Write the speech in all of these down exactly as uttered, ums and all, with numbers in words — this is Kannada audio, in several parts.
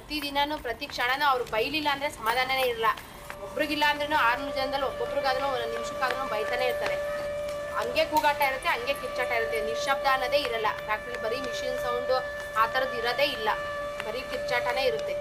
ಪ್ರತಿ ದಿನಾನು ಪ್ರತಿ ಕ್ಷಣನೂ ಅವ್ರು ಬೈಲಿಲ್ಲ ಅಂದರೆ ಸಮಾಧಾನನೇ ಇರಲ್ಲ. ಒಬ್ರಿಗಿಲ್ಲ ಅಂದ್ರೂ ಆರುನೂರು ಜನದಲ್ಲಿ ಒಬ್ಬೊಬ್ರಿಗಾದ್ರೂ ಒಂದು ನಿಮಿಷಕ್ಕಾದ್ರೂ ಬೈತಾನೆ ಇರ್ತಾರೆ. ಹಂಗೆ ಕೂಗಾಟ ಇರುತ್ತೆ, ಹಂಗೆ ಕಿಚ್ಚಾಟ ಇರುತ್ತೆ, ನಿಶಬ್ದ ಅನ್ನೋದೇ ಇರಲ್ಲ. ಫ್ಯಾಕ್ಟ್ರಿ ಬರೀ ಮಿಷಿನ್ ಸೌಂಡು ಆ ಥರದ್ದು ಇರೋದೇ ಇಲ್ಲ, ಬರೀ ಕಿಚ್ಚಾಟನೇ ಇರುತ್ತೆ.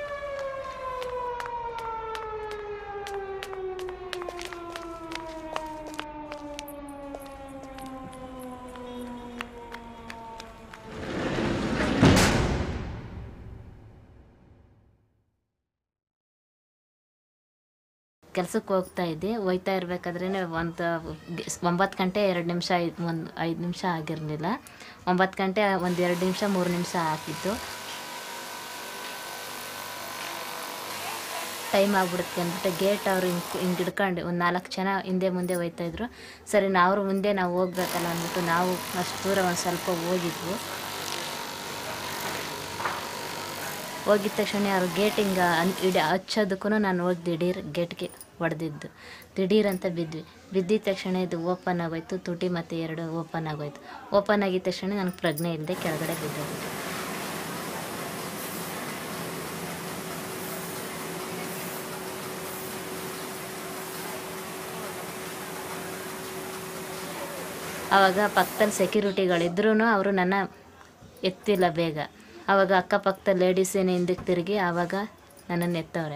ಕೆಲಸಕ್ಕೆ ಹೋಗ್ತಾ ಇದ್ದೆ. ಹೋಗ್ತಾ ಇರಬೇಕಾದ್ರೆ ಒಂದು ಒಂಬತ್ತು ಗಂಟೆ ಎರಡು ನಿಮಿಷ ಐದು ಒಂದು ಐದು ನಿಮಿಷ ಆಗಿರಲಿಲ್ಲ. ಒಂಬತ್ತು ಗಂಟೆ ಒಂದು ಎರಡು ನಿಮಿಷ ಮೂರು ನಿಮಿಷ ಹಾಕಿತ್ತು. ಟೈಮ್ ಆಗ್ಬಿಡುತ್ತೆ ಅಂದ್ಬಿಟ್ಟು ಗೇಟ್ ಅವ್ರು ಹಿಂಗೆ ಹಿಂಗೆ ಹಿಡ್ಕೊಂಡು ಒಂದು ನಾಲ್ಕು ಜನ ಹಿಂದೆ ಮುಂದೆ ಹೋಗ್ತಾಯಿದ್ರು. ಸರಿ ನಾವು ಮುಂದೆ ನಾವು ಹೋಗ್ಬೇಕಲ್ಲ ಅಂದ್ಬಿಟ್ಟು ನಾವು ಅಷ್ಟು ದೂರ ಒಂದು ಸ್ವಲ್ಪ ಹೋಗಿದ್ವು. ಹೋಗಿದ ತಕ್ಷಣ ಅವ್ರು ಗೇಟ್ ಹಿಂಗೆ ಇಡಿ ಹಚ್ಚೋದಕ್ಕೂ ನಾನು ಹೋಗಿ ದಿಢೀರ್ ಗೇಟ್ಗೆ ಹೊಡೆದಿದ್ದು. ದಿಢೀರ್ ಅಂತ ಬಿದ್ವಿ. ಬಿದ್ದಿದ ತಕ್ಷಣ ಇದು ಓಪನ್ ಆಗೋಯ್ತು, ತುಟಿ ಮತ್ತು ಎರಡು ಓಪನ್ ಆಗೋಯ್ತು. ಓಪನ್ ಆಗಿದ ತಕ್ಷಣ ನನಗೆ ಪ್ರಜ್ಞೆ ಇಲ್ಲದೆ ಕೆಳಗಡೆ ಬಿದ್ದೋಗಿತ್ತು. ಆವಾಗ ಪಕ್ಕದಲ್ಲಿ ಸೆಕ್ಯೂರಿಟಿಗಳಿದ್ರೂ ಅವರು ನನ್ನ ಎತ್ತಿಲ್ಲ ಬೇಗ. ಆವಾಗ ಅಕ್ಕಪಕ್ಕದ ಲೇಡೀಸೇನು ಹಿಂದಕ್ಕೆ ತಿರುಗಿ ಆವಾಗ ನನ್ನನ್ನು ಎತ್ತವ್ರೆ.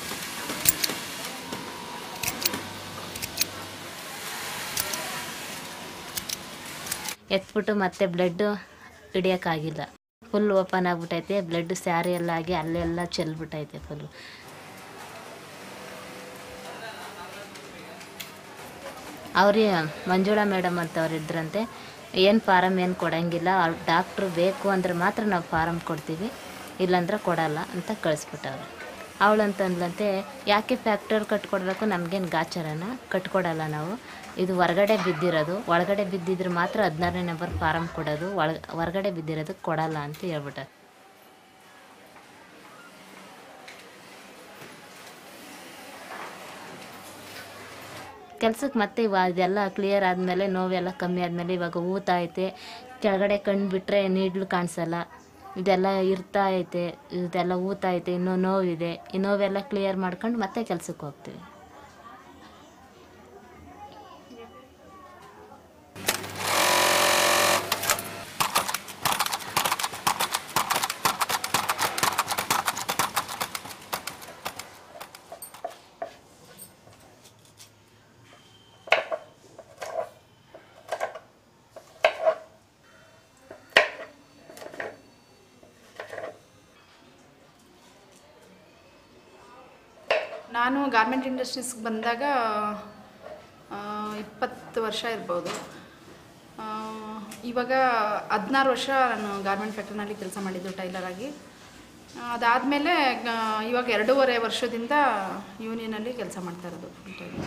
ಎತ್ಬಿಟ್ಟು ಮತ್ತೆ ಬ್ಲಡ್ಡು ಹಿಡಿಯೋಕ್ಕಾಗಿಲ್ಲ, ಫುಲ್ ಓಪನ್ ಆಗಿಬಿಟ್ಟೈತೆ. ಬ್ಲಡ್ ಸ್ಯಾರಿ ಎಲ್ಲ ಆಗಿ ಅಲ್ಲೆಲ್ಲ ಚೆಲ್ಬಿಟ್ಟೈತೆ ಫುಲ್ಲು. ಅವ್ರಿಗೆ ಮಂಜುಳಾ ಮೇಡಮ್ ಅಂತ ಅವ್ರು ಇದ್ರಂತೆ. ಏನು ಫಾರಮ್ ಏನು ಕೊಡೋಂಗಿಲ್ಲ, ಅವ್ರು ಡಾಕ್ಟ್ರು ಬೇಕು ಅಂದ್ರೆ ಮಾತ್ರ ನಾವು ಫಾರಮ್ ಕೊಡ್ತೀವಿ, ಇಲ್ಲಾಂದ್ರೆ ಕೊಡಲ್ಲ ಅಂತ ಕಳಿಸ್ಬಿಟ್ಟವ್ರು. ಅವಳಂತಂದ್ಲಂತೆ, ಯಾಕೆ ಫ್ಯಾಕ್ಟರ್ ಕಟ್ಕೊಡ್ಬೇಕು, ನಮಗೇನು ಗಾಚಾರನ, ಕಟ್ಕೊಡಲ್ಲ ನಾವು, ಇದು ಹೊರಗಡೆ ಬಿದ್ದಿರೋದು, ಒಳಗಡೆ ಬಿದ್ದಿದ್ರೆ ಮಾತ್ರ ಹದಿನಾರನೇ ನಂಬರ್ ಫಾರಮ್ ಕೊಡೋದು, ಒಳ ಹೊರಗಡೆ ಬಿದ್ದಿರೋದು ಕೊಡಲ್ಲ ಅಂತ ಹೇಳ್ಬಿಟ್ಟ. ಕೆಲ್ಸಕ್ಕೆ ಮತ್ತೆ ಇವಾಗ ಇದೆಲ್ಲ ಕ್ಲಿಯರ್ ಆದಮೇಲೆ ನೋವೆಲ್ಲ ಕಮ್ಮಿ ಆದಮೇಲೆ ಇವಾಗ ಊತ ಐತೆ, ಕೆಳಗಡೆ ಕಣ್ಣು ಬಿಟ್ಟರೆ ನೀಡ್ಲು ಕಾಣಿಸಲ್ಲ, ಇದೆಲ್ಲ ಇರ್ತಾ ಐತೆ, ಇದೆಲ್ಲ ಊತ ಐತೆ, ಇನ್ನೂ ನೋವಿದೆ. ಈ ನೋವೆಲ್ಲ ಕ್ಲಿಯರ್ ಮಾಡ್ಕೊಂಡು ಮತ್ತೆ ಕೆಲ್ಸಕ್ಕೆ ಹೋಗ್ತೀವಿ. ನಾನು ಗಾರ್ಮೆಂಟ್ ಇಂಡಸ್ಟ್ರೀಸ್ಗೆ ಬಂದಾಗ ಇಪ್ಪತ್ತು ವರ್ಷ ಇರ್ಬೋದು. ಇವಾಗ ಹದಿನಾರು ವರ್ಷ ನಾನು ಗಾರ್ಮೆಂಟ್ ಫ್ಯಾಕ್ಟ್ರಿನಲ್ಲಿ ಕೆಲಸ ಮಾಡಿದ್ದು ಟೈಲರಾಗಿ. ಅದಾದಮೇಲೆ ಇವಾಗ ಎರಡೂವರೆ ವರ್ಷದಿಂದ ಯೂನಿಯನಲ್ಲಿ ಕೆಲಸ ಮಾಡ್ತಾ ಇರೋದು ಟೈಲರ್.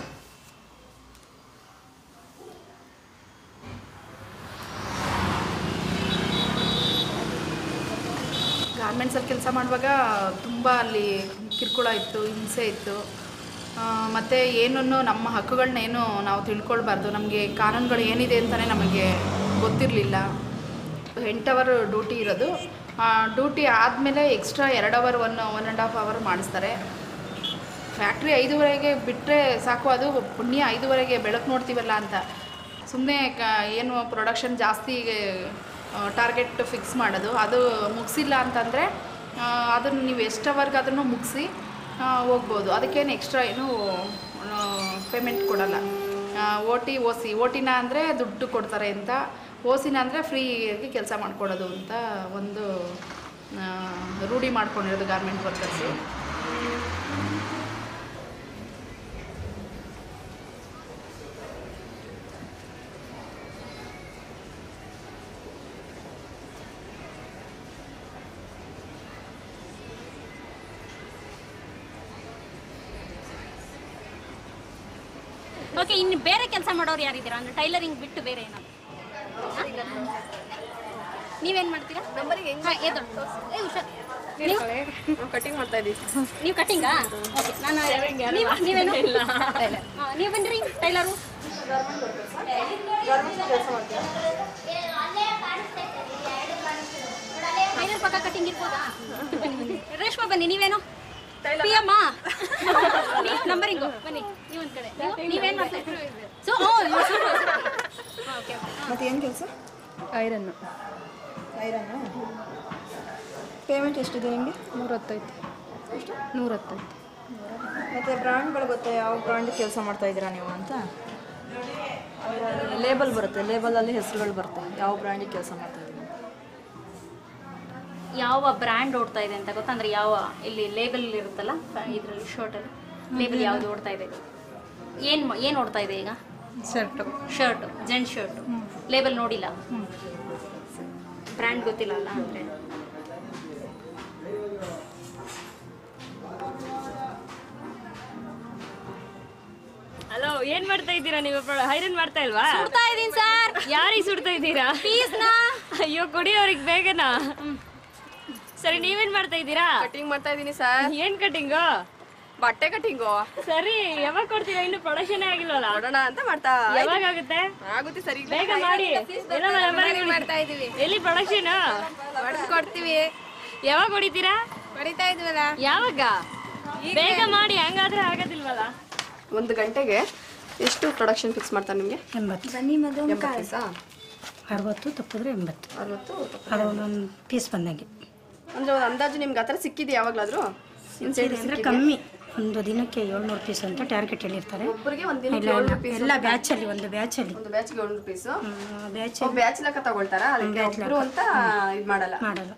ಗಾರ್ಮೆಂಟ್ಸಲ್ಲಿ ಕೆಲಸ ಮಾಡುವಾಗ ತುಂಬ ಅಲ್ಲಿ ಕಿರುಕುಳ ಇತ್ತು, ಹಿಂಸೆ ಇತ್ತು. ಮತ್ತು ಏನನ್ನು ನಮ್ಮ ಹಕ್ಕುಗಳನ್ನೇನು ನಾವು ತಿಳ್ಕೊಳ್ಬಾರ್ದು, ನಮಗೆ ಕಾನೂನುಗಳು ಏನಿದೆ ಅಂತಲೇ ನಮಗೆ ಗೊತ್ತಿರಲಿಲ್ಲ. ಎಂಟು ಅವರ್ ಡ್ಯೂಟಿ ಇರೋದು. ಡ್ಯೂಟಿ ಆದಮೇಲೆ ಎಕ್ಸ್ಟ್ರಾ ಎರಡು hour one one and half hour ಮಾಡಿಸ್ತಾರೆ. ಫ್ಯಾಕ್ಟ್ರಿ ಐದುವರೆಗೆ ಬಿಟ್ಟರೆ ಸಾಕು, ಅದು ಪುಣ್ಯ ಐದುವರೆಗೆ ಬೆಳಕು ನೋಡ್ತೀವಲ್ಲ ಅಂತ. ಸುಮ್ಮನೆ ಕ ಏನು ಪ್ರೊಡಕ್ಷನ್ ಜಾಸ್ತಿ ಟಾರ್ಗೆಟ್ ಫಿಕ್ಸ್ ಮಾಡೋದು, ಅದು ಮುಗಿಸಿಲ್ಲ ಅಂತಂದರೆ ಅದನ್ನು ನೀವು ಎಷ್ಟು ಅವರ್ಗಾದ್ರೂ ಮುಗಿಸಿ ಹೋಗ್ಬೋದು. ಅದಕ್ಕೇನು ಎಕ್ಸ್ಟ್ರಾ ಏನು ಪೇಮೆಂಟ್ ಕೊಡಲ್ಲ. O T O C O ಟಿನ ಅಂದರೆ ದುಡ್ಡು ಕೊಡ್ತಾರೆ ಅಂತ, ಓ ಸಿನ ಅಂದರೆ ಫ್ರೀಯಾಗಿ ಕೆಲಸ ಮಾಡಿಕೊಡೋದು ಅಂತ ಒಂದು ರೂಢಿ ಮಾಡ್ಕೊಂಡಿರೋದು ಗಾರ್ಮೆಂಟ್ ವರ್ಕರ್ಸು. ಓಕೆ, ಇನ್ನು ಬೇರೆ ಕೆಲಸ ಮಾಡೋರು ಯಾರಿದ್ದೀರಾ ಅಂದರೆ ಟೈಲರಿಂಗ್ ಬಿಟ್ಟು ಬೇರೆ ಏನಾದ್ರು ನೀವೇನು ಮಾಡ್ತೀರಾ? ನಂಬರಿಗೆ ಹಾಂ ಏದು ಏ ಹುಷಾರ್, ನೀವು ಕಟಿಂಗ್ ಮಾಡ್ತಾ ಇದ್ದೀವಿ. ನೀವು ಕಟ್ಟಿಂಗಾ? ಓಕೆ, ನಾನು ನೀವು ನೀವೇನು ಹಾಂ ನೀವು ಬನ್ನಿರಿ ಟೈಲರು. ಇದ್ರ ಪಕ್ಕ ಕಟಿಂಗ್ ಇರ್ಬೋದಾ? ರೇಷ್ಮಾ ಬನ್ನಿ, ನೀವೇನು ಪಿ ಎಮ್ಮ ನಂಬರಿಂಗು ಬನ್ನಿ, ನೀವೊಂದು ಕಡೆ. ನೀವೇನು ಮಾಡ್ತಾ ಇದ್ರು? So okay. ಮತ್ತೆ ಏನು ಕೆಲಸ? Iron iron. ಪೇಮೆಂಟ್ ಎಷ್ಟಿದೆ ನಿಮಗೆ? ನೂರತ್ತೈದು. ಎಷ್ಟು? ನೂರತ್ತೈದು. ಮತ್ತು ಬ್ರ್ಯಾಂಡ್ಗಳು ಗೊತ್ತಾ ಯಾವ ಬ್ರ್ಯಾಂಡ್ ಕೆಲಸ ಮಾಡ್ತಾ ಇದ್ದೀರಾ ನೀವು ಅಂತ? ಲೇಬಲ್ ಬರುತ್ತೆ, ಲೇಬಲಲ್ಲಿ ಹೆಸರುಗಳು ಬರುತ್ತೆ, ಯಾವ ಬ್ರ್ಯಾಂಡಿಗೆ ಕೆಲಸ ಮಾಡ್ತಾ ಇದ್ದೀರಾ. ಯಾವ ಬ್ರ್ಯಾಂಡ್ ಓಡ್ತಾ ಇದೆ ಅಂತ ಗೊತ್ತಾ? ಅಂದರೆ ಯಾವ ಇಲ್ಲಿ ಲೇಬಲ್ ಇರುತ್ತಲ್ಲ ಇದರಲ್ಲಿ ಶರ್ಟಲ್ಲಿ ಲೇಬಲ್ ಯಾವುದು ಓಡ್ತಾ ಇದೆ? ಏನು ಏನು ಓಡ್ತಾ ಇದೆ ಈಗ? Shirt. Shirt, gent shirt. Label ನೋಡಿಲ್ಲ, ಬ್ರ್ಯಾಂಡ್ ಗೊತ್ತಿಲ್ಲ ಅಲ್ಲ ಅಂದರೆ. ಹಲೋ, ಏನ್ ಮಾಡ್ತಾ ಇದ್ದೀರಾ ನೀವು? ಹೈರನ್ ಮಾಡ್ತಾ ಇಲ್ವಾ? ಸುಡ್ತಾ ಇದೀನಿ ಸರ್. ಯಾರಿಗೆ ಸುಡ್ತಾ ಇದ್ದೀರಾ? ಪೀಸ್ನಾ? ಅಯ್ಯೋ, ಕೊಡಿಯೋರಿಗೆ ಬೇಗನಾ. ಸರಿ, ನೀವೇನ್ ಮಾಡ್ತಾ ಇದ್ದೀರಾ? ಕಟಿಂಗ್ ಮಾಡ್ತಾ ಇದೀನಿ ಸರ್. ಏನ್ ಕಟಿಂಗು? ಬಟ್ಟೆ ಕಟಿಂಗು. ಸರಿ, ಯಾವಾಗ ಕೊಡ್ತೀರಾ? ಇನ್ನು ಪ್ರೊಡಕ್ಷನ್ ಆಗಿಲ್ವಲ್ಲ? ನೋಡೋಣ ಅಂತ ಮಾಡ್ತಾ. ಯಾವಾಗ ಆಗುತ್ತೆ? ಆಗುತ್ತೆ ಸರಿ, ಬೇಗ ಮಾಡಿ. ಏನೋ ನಂಬರ್ ಮಾಡ್ತಾ ಇದೀವಿ. ಎಲ್ಲಿ ಪ್ರೊಡಕ್ಷನ್? ಹೊಡೆದು ಕೊಡ್ತೀವಿ. ಯಾವಾಗ ಹೊಡಿತೀರಾ? ಹೊಡಿತಾ ಇದೀವಲ್ಲ. ಯಾವಾಗ? ಬೇಗ ಮಾಡಿ, ಹಂಗಾದ್ರೆ ಆಗೋದಿಲ್ವಲ್ಲ. ಒಂದು ಗಂಟೆಗೆ ಎಷ್ಟು ಪ್ರೊಡಕ್ಷನ್ ಫಿಕ್ಸ್ ಮಾಡ್ತಾರೆ ನಿಮಗೆ? ಎಂಬತ್ತು. ಪೀಸಾ? ಅರವತ್ತು ತಪ್ಪಿದ್ರೆ ಎಂಬತ್ತು. ಅರವತ್ತು. ಅದು ಒಂದೊಂದು ಪೀಸ್ ಬಂದಂಗೆ. ಅಂದ್ರೆ ಒಂದು ಅಂದಾಜು ನಿಮ್ಗೆ ಆ ಥರ ಸಿಕ್ಕಿದೆ ಯಾವಾಗಲಾದರೂ? ಅಂದರೆ ಕಮ್ಮಿ, ಒಂದು ದಿನಕ್ಕೆ ಏಳ್ನೂರು ಪೀಸ್ ಅಂತ ಟಾರ್ಗೆಟ್ ಹೇಳಿರ್ತಾರೆ. ಒಬ್ಬರಿಗೆ ಒಂದು ದಿನ ಎಲ್ಲ ಬ್ಯಾಚಲ್ಲಿ, ಒಂದು ಬ್ಯಾಚಲ್ಲಿ ಒಂದು ಬ್ಯಾಚ್ಗೆ ಏಳ್ನೂರು ಪೀಸು. ಬ್ಯಾಚ್ ಬ್ಯಾಚ್ ಲೆಕ್ಕ ತಗೊಳ್ತಾರಾ? ಅದಕ್ಕೆ ಒಬ್ರು ಅಂತ ಇದು ಮಾಡಲ್ಲ. ಮಾಡಲ್ಲ.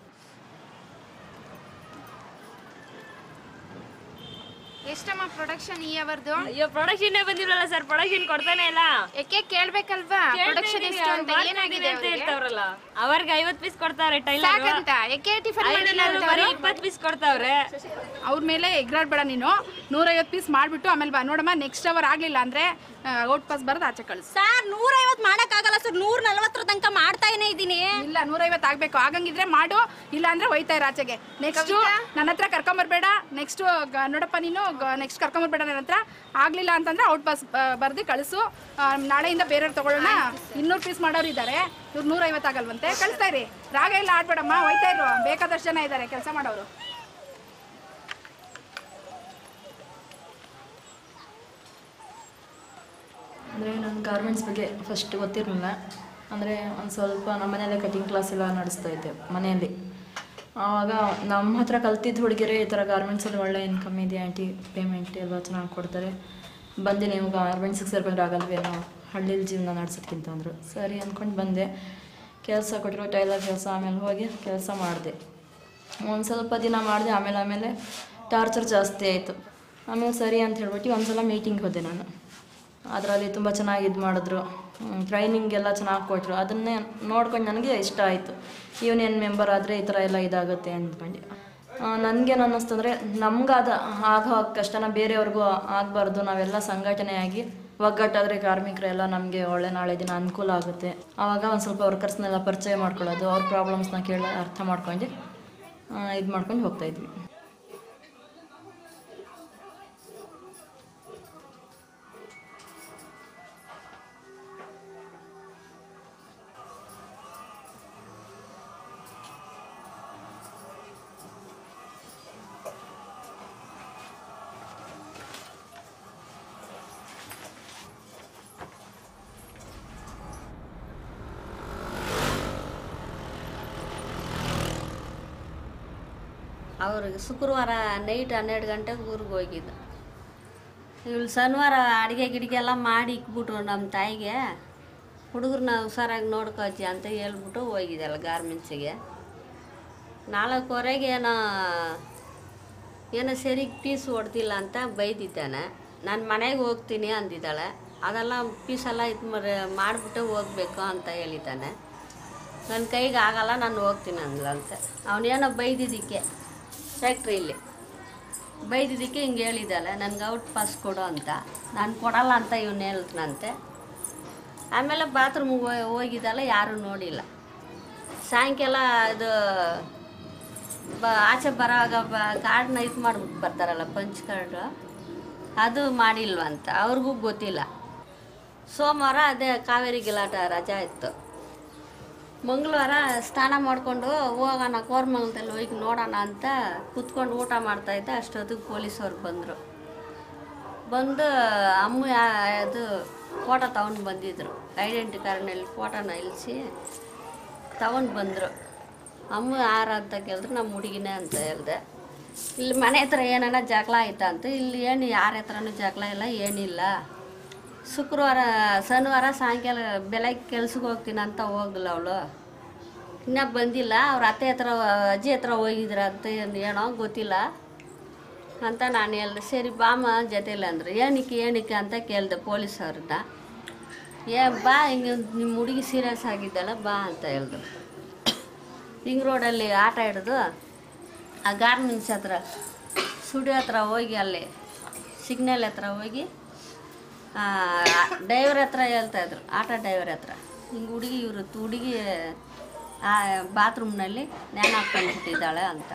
ಎಷ್ಟಮ್ಮ ಪ್ರೊಡಕ್ಷನ್ ಈ ಅವರ್ದು? ಅಯ್ಯೋ, ಪ್ರೊಡಕ್ಷನ್ ಬಂದಿರಲ್ಲ ಸರ್, ಪ್ರೊಡಕ್ಷನ್ ಕೊಡ್ತಾನೆ ಇಲ್ಲ. ಯಾಕೆ ಕೇಳ್ಬೇಕಲ್ವಾ? ಪ್ರೊಡಕ್ಷನ್ ಎಷ್ಟು ಅಂತ ಏನಾಗಿದೆ ಅಂತ ಹೇಳ್ತಾವ್ರಲ್ಲ. ಅವ್ರಿಗೆ ಐವತ್ತು ಪೀಸ್ ಕೊಡ್ತಾವ್ರೆ ಟೈಲರ್ ಸಾಕಂತ. ಯಾಕೆ ಟಿಫನ್ ಮಾಡಿಲ್ಲ ಅಂತ ಬರೀ ಇಪ್ಪತ್ತು ಪೀಸ್ ಕೊಡ್ತಾವ್ರೆ. ಅವ್ರ ಮೇಲೆ ಎಗ್ರಾಡ್ಬೇಡ ನೀನು. ನೂರೈವತ್ತು ಪೀಸ್ ಮಾಡಿಬಿಟ್ಟು ಆಮೇಲೆ ಬಾ ನೋಡಮ್ಮ, ನೆಕ್ಸ್ಟ್ ಅವರ್ ಆಗಲಿಲ್ಲ ಅಂದರೆ ಔಟ್ ಪಾಸ್ ಬರೋದು ಆಚೆ ಕಳಿಸು. ಸರ್ ನೂರೈವತ್ತು ಮಾಡೋಕ್ಕಾಗಲ್ಲ ಸರ್, ನೂರ ನಲ್ವತ್ತರ ತನಕ ಮಾಡ್ತಾನೇ ಇದ್ದೀನಿ. ಇಲ್ಲ, ನೂರೈವತ್ತು ಆಗಬೇಕು. ಆಗಂಗಿದ್ರೆ ಮಾಡು, ಇಲ್ಲ ಅಂದರೆ ಒಯ್ತಾ ಇರ ಆಚೆಗೆ. ನೆಕ್ಸ್ಟು ನನ್ನ ಹತ್ರ ಕರ್ಕೊಂಬರ್ಬೇಡ. ನೆಕ್ಸ್ಟು ನೋಡಪ್ಪ, ನೀನು ನೆಕ್ಸ್ಟ್ ಕರ್ಕೊಂಬರ್ಬೇಡ ನನ್ನ ಹತ್ರ. ಆಗಲಿಲ್ಲ ಅಂತಂದರೆ ಔಟ್ ಪಾಸ್ ಬರ್ದು ಕಳಿಸು. ನಾಳೆಯಿಂದ ಬೇರೆಯವ್ರು ತೊಗೊಳ್ಳೋಣ. ಇನ್ನೂರು ಪೀಸ್ ಮಾಡೋರು ಇದ್ದಾರೆ, ಇವ್ರು ನೂರೈವತ್ತು ಆಗಲ್ವಂತೆ. ಕಳಿಸ್ತಾ ಇರಿ. ರಾಗ ಎಲ್ಲ ಆಡ್ಬೇಡಮ್ಮ, ಒಯ್ತಾ ಇರು. ಬೇಕಾದಷ್ಟು ಜನ ಇದ್ದಾರೆ ಕೆಲಸ ಮಾಡೋರು. ಅಂದರೆ ನಾನು ಗಾರ್ಮೆಂಟ್ಸ್ ಬಗ್ಗೆ ಫಸ್ಟ್ ಗೊತ್ತಿರಲಿಲ್ಲ. ಅಂದರೆ ಒಂದು ಸ್ವಲ್ಪ ನಮ್ಮ ಮನೆಯಲ್ಲೇ ಕಟಿಂಗ್ ಕ್ಲಾಸ್ ಎಲ್ಲ ನಡೆಸ್ತಾ ಇದ್ದೆ ಮನೆಯಲ್ಲಿ. ಆವಾಗ ನಮ್ಮ ಹತ್ರ ಕಲ್ತಿದ್ದು ಹುಡುಗಿರೇ ಈ ಥರ ಗಾರ್ಮೆಂಟ್ಸಲ್ಲಿ ಒಳ್ಳೆ ಇನ್ಕಮ್ ಇದೆ ಆಂಟಿ, ಪೇಮೆಂಟ್ ಎಲ್ಲ ಚೆನ್ನಾಗಿ ಕೊಡ್ತಾರೆ, ಬಂದು ನೀವು ಗಾರ್ಮೆಂಟ್ಸಿಗೆ ಸೇರ್ಕೊಂಡ್ರೆ ಆಗಲ್ವೇನೋ ಹಳ್ಳಿಲಿ ಜೀವನ ನಡೆಸೋದ್ಕಿಂತ ಅಂದರು. ಸರಿ ಅಂದ್ಕೊಂಡು ಬಂದೆ. ಕೆಲಸ ಕೊಟ್ಟರು, ಟೈಲರ್ ಕೆಲಸ. ಆಮೇಲೆ ಹೋಗಿ ಕೆಲಸ ಮಾಡಿದೆ. ಒಂದು ಸ್ವಲ್ಪ ದಿನ ಮಾಡಿದೆ. ಆಮೇಲೆ ಆಮೇಲೆ ಟಾರ್ಚರ್ ಜಾಸ್ತಿ ಆಯಿತು. ಆಮೇಲೆ ಸರಿ ಅಂತ ಹೇಳ್ಬಿಟ್ಟು ಒಂದು ಸಲ ಮೀಟಿಂಗ್ ಹೋದೆ ನಾನು. ಅದರಲ್ಲಿ ತುಂಬ ಚೆನ್ನಾಗಿ ಇದು ಮಾಡಿದ್ರು, ಟ್ರೈನಿಂಗ್ ಎಲ್ಲ ಚೆನ್ನಾಗಿ ಕೊಟ್ಟರು. ಅದನ್ನೇ ನೋಡ್ಕೊಂಡು ನನಗೆ ಇಷ್ಟ ಆಯಿತು. ಯೂನಿಯನ್ ಮೆಂಬರ್ ಆದರೆ ಈ ಥರ ಎಲ್ಲ ಇದಾಗುತ್ತೆ ಅಂದ್ಕೊಂಡು. ನನಗೇನು ಅನ್ನಿಸ್ತಂದರೆ, ನಮಗಾದ ಆಗೋ ಕಷ್ಟನ ಬೇರೆಯವ್ರಿಗೂ ಆಗಬಾರ್ದು. ನಾವೆಲ್ಲ ಸಂಘಟನೆಯಾಗಿ ಒಗ್ಗಟ್ಟಾದರೆ ಕಾರ್ಮಿಕರೆಲ್ಲ ನಮಗೆ ಒಳ್ಳೆ ನಾಳೆ ದಿನ ಅನುಕೂಲ ಆಗುತ್ತೆ. ಆವಾಗ ಒಂದು ಸ್ವಲ್ಪ ವರ್ಕರ್ಸ್ನೆಲ್ಲ ಪರಿಚಯ ಮಾಡ್ಕೊಳ್ಳೋದು, ಅವ್ರ ಪ್ರಾಬ್ಲಮ್ಸ್ನ ಕೇಳಿ ಅರ್ಥ ಮಾಡ್ಕೊಂಡು ಇದು ಮಾಡ್ಕೊಂಡು ಹೋಗ್ತಾಯಿದ್ವಿ. ಅವ್ರಿಗೆ ಶುಕ್ರವಾರ ನೈಟ್ ಹನ್ನೆರಡು ಗಂಟೆಗೆ ಊರಿಗೆ ಹೋಗಿದ್ದು. ಇವಳು ಶನಿವಾರ ಅಡುಗೆ ಗಿಡಿಗೆ ಎಲ್ಲ ಮಾಡಿ ಇಕ್ಬಿಟ್ರು ನಮ್ಮ ತಾಯಿಗೆ. ಹುಡುಗರನ್ನ ಹುಷಾರಾಗಿ ನೋಡ್ಕೊತಿ ಅಂತ ಹೇಳ್ಬಿಟ್ಟು ಹೋಗಿದ್ದೆಲ್ಲ ಗಾರ್ಮೆಂಟ್ಸಿಗೆ. ನಾಲ್ಕುವರೆಗೆ ಏನೋ ಏನೋ ಸರಿಗೆ ಪೀಸ್ ಹೊಡ್ದಿಲ್ಲ ಅಂತ ಬೈದಿದ್ದಾನೆ. ನಾನು ಮನೆಗೆ ಹೋಗ್ತೀನಿ ಅಂದಿದ್ದಾಳೆ. ಅದೆಲ್ಲ ಪೀಸೆಲ್ಲ ಇದು ಮಾಡಿಬಿಟ್ಟು ಹೋಗ್ಬೇಕು ಅಂತ ಹೇಳಿದ್ದಾನೆ. ನನ್ನ ಕೈಗೆ ಆಗಲ್ಲ, ನಾನು ಹೋಗ್ತೀನಿ ಅಂದ್ಲಂತೆ. ಅವನೇನೋ ಬೈದಿದ್ದಕ್ಕೆ ಫ್ಯಾಕ್ಟ್ರಿಯಲ್ಲಿ ಬೈದಿದ್ದಕ್ಕೆ ಹಿಂಗೆ ಹೇಳಿದ್ದಾಳೆ, ನನಗೆ ಔಟ್ ಪಾಸ್ ಕೊಡು ಅಂತ. ನಾನು ಕೊಡಲ್ಲ ಅಂತ ಇವನು ಹೇಳ್ತಾನಂತೆ. ಆಮೇಲೆ ಬಾತ್ರೂಮ್ಗೆ ಹೋಗಿದ್ದಾಳೆ, ಯಾರೂ ನೋಡಿಲ್ಲ. ಸಾಯಂಕಾಲ ಅದು ಬ ಆಚೆ ಬರೋವಾಗ ಬ ಕಾರ್ಡ್ನ ಇದು ಮಾಡ್ಬಿಟ್ಟು ಬರ್ತಾರಲ್ಲ, ಪಂಚ್ ಕಾರ್ಡು, ಅದು ಮಾಡಿಲ್ವಂತ. ಅವ್ರಿಗೂ ಗೊತ್ತಿಲ್ಲ. ಸೋಮವಾರ ಅದೇ ಕಾವೇರಿ ಗಿಲಾಟ ರಜಾ ಇತ್ತು. ಮಂಗಳವಾರ ಸ್ನಾನ ಮಾಡಿಕೊಂಡು ಹೋಗೋಣ ಕೋರ್ಮಂಗಲದಲ್ಲಿ ಹೋಗಿ ನೋಡೋಣ ಅಂತ ಕೂತ್ಕೊಂಡು ಊಟ ಮಾಡ್ತಾಯಿದ್ದೆ. ಅಷ್ಟೊತ್ತಿಗೆ ಪೊಲೀಸವ್ರು ಬಂದರು. ಬಂದು ಅಮ್ಮ ಅದು ಫೋಟೋ ತಗೊಂಡು ಬಂದಿದ್ದರು. ಐಡೆಂಟಿ ಕಾರ್ಡ್ನಲ್ಲಿ ಫೋಟೋನ ಇಳಿಸಿ ತಗೊಂಡು ಬಂದರು. ಅಮ್ಮ ಯಾರು ಅಂತ ಕೇಳಿದ್ರು ನಮ್ಮ ಹುಡುಗಿನೇ ಅಂತ ಹೇಳಿದೆ. ಇಲ್ಲಿ ಮನೆ ಹತ್ರ ಏನಾರ ಜಗಳ ಆಯ್ತಾ ಅಂತ. ಇಲ್ಲಿ ಏನು ಯಾರ ಹತ್ರನೂ ಜಗಳ ಇಲ್ಲ, ಏನಿಲ್ಲ. ಶುಕ್ರವಾರ ಶನಿವಾರ ಸಾಯಂಕಾಲ ಬೆಳಗ್ಗೆ ಕೆಲ್ಸಕ್ಕೆ ಹೋಗ್ತೀನಿ ಅಂತ ಹೋಗಲ್ಲ ಅವಳು. ಇನ್ನೂ ಬಂದಿಲ್ಲ. ಅವ್ರ ಅತ್ತೆ ಹತ್ರ ಅಜ್ಜಿ ಹತ್ರ ಹೋಗಿದ್ರ ಅಂತ ಏನೋ ಗೊತ್ತಿಲ್ಲ ಅಂತ ನಾನು ಹೇಳ್ದೆ. ಸರಿ ಬಾಮ ಜೊತೆಲಿ ಅಂದರು. ಏನಕ್ಕೆ ಏನಕ್ಕೆ ಅಂತ ಕೇಳಿದೆ ಪೊಲೀಸವ್ರನ್ನ. ಏ ಬಾ ಹಿಂಗೆ ನಿಮ್ಮ ಹುಡುಗಿ ಸೀರಿಯಸ್ ಆಗಿದ್ದಲ್ಲ ಬಾ ಅಂತ ಹೇಳ್ದು. ರಿಂಗ್ ರೋಡಲ್ಲಿ ಆಟ ಹಿಡಿದು ಆ ಗಾರ್ಮೆಂಟ್ಸ್ ಹತ್ರ ಸ್ಟುಡಿಯೋ ಹತ್ರ ಹೋಗಿ ಅಲ್ಲಿ ಸಿಗ್ನಲ್ ಹತ್ರ ಹೋಗಿ ಡ್ರೈವರ್ ಹತ್ರ ಹೇಳ್ತಾಯಿದ್ರು, ಆಟೋ ಡ್ರೈವರ್ ಹತ್ರ ಹಿಂಗೆ ಹುಡುಗಿ ಇವರು ಹುಡುಗಿ ಆ ಬಾತ್ರೂಮ್ನಲ್ಲಿ ನ್ಯಾನ ಹಾಕ್ಕೊಂಡ್ಬಿಟ್ಟಿದ್ದಾಳೆ ಅಂತ.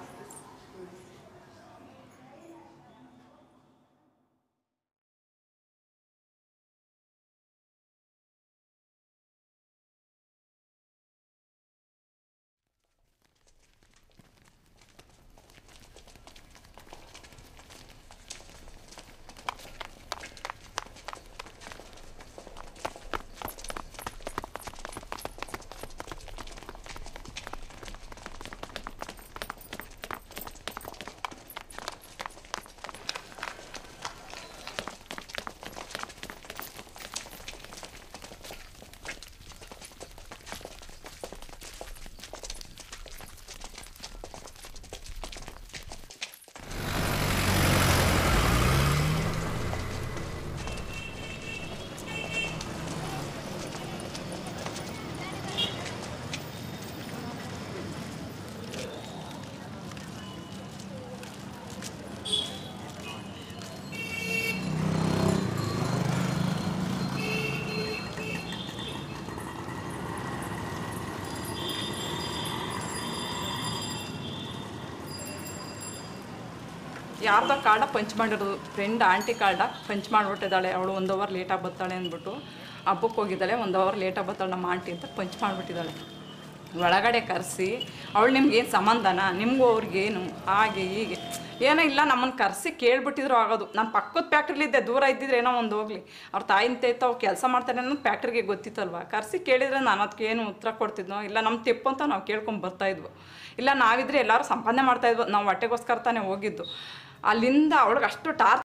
ಯಾರ್ದೋ ಕಾರ್ಡ ಪಂಚ್ ಮಾಡಿರೋದು, ಫ್ರೆಂಡ್ ಆಂಟಿ ಕಾರ್ಡ ಪಂಚ್ ಮಾಡಿಬಿಟ್ಟಿದ್ದಾಳೆ. ಅವಳು ಒಂದು ಅವರ್ ಲೇಟಾಗಿ ಬರ್ತಾಳೆ ಅಂದ್ಬಿಟ್ಟು ಹಬ್ಬಕ್ಕೆ ಹೋಗಿದ್ದಾಳೆ. ಒಂದು ಅವರ್ ಲೇಟಾಗಿ ಬರ್ತಾಳೆ ನಮ್ಮ ಆಂಟಿ ಅಂತ ಪಂಚ್ ಮಾಡಿಬಿಟ್ಟಿದ್ದಾಳೆ. ಒಳಗಡೆ ಕರೆಸಿ ಅವಳು ನಿಮ್ಗೇನು ಸಂಬಂಧನಾ, ನಿಮಗೂ ಅವ್ರಿಗೇನು ಹಾಗೆ ಹೀಗೆ ಏನೋ ಇಲ್ಲ ನಮ್ಮನ್ನು ಕರೆಸಿ ಕೇಳ್ಬಿಟ್ಟಿದ್ರು ಆಗೋದು. ನಾನು ಪಕ್ಕದ ಫ್ಯಾಕ್ಟ್ರಿಲಿದ್ದೆ, ದೂರ ಇದ್ದಿದ್ರೆ ಏನೋ ಒಂದು ಹೋಗಲಿ, ಅವ್ರ ತಾಯಿನ ತೈತ ಅವ್ರು ಕೆಲಸ ಮಾಡ್ತಾರೆ ಅನ್ನೋದು ಫ್ಯಾಕ್ಟ್ರಿಗೆ ಗೊತ್ತಿತ್ತಲ್ವ. ಕರೆಸಿ ಕೇಳಿದರೆ ನಾನು ಅದಕ್ಕೆ ಏನು ಉತ್ತರ ಕೊಡ್ತಿದ್ನೋ, ಇಲ್ಲ ನಮ್ಮ ತೆಪ್ಪು ಅಂತ ನಾವು ಕೇಳ್ಕೊಂಡು ಬರ್ತಾಯಿದ್ವು. ಇಲ್ಲ ನಾವಿದ್ರೆ ಎಲ್ಲರೂ ಸಂಪಾದನೆ ಮಾಡ್ತಾಯಿದ್ವು, ನಾವು ಹೊಟ್ಟೆಗೋಸ್ಕರ ತಾನೇ ಹೋಗಿದ್ದು. ಅಲ್ಲಿಂದ ಅವಳಿಗೆ ಅಷ್ಟು ಟಾರ್ಚ್